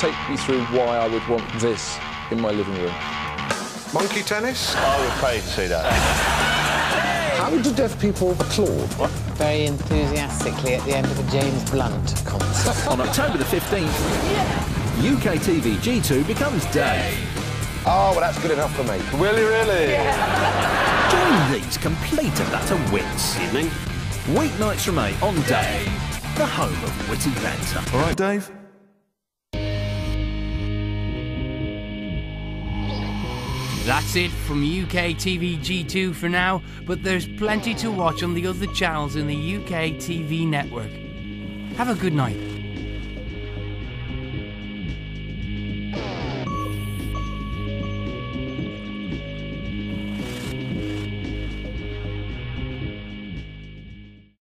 take me through why I would want this in my living room. Monkey tennis? I would pay to see that. How do deaf people applaud? What? Very enthusiastically at the end of a James Blunt concert. On October the 15th, UKTV G2 becomes Dave. Oh, well, that's good enough for me. Will you really? Yeah. Join these complete and utter wits. Evening. Weeknights from 8 on Dave, the home of witty banter. All right, Dave? That's it from UKTV G2 for now, but there's plenty to watch on the other channels in the UKTV network. Have a good night.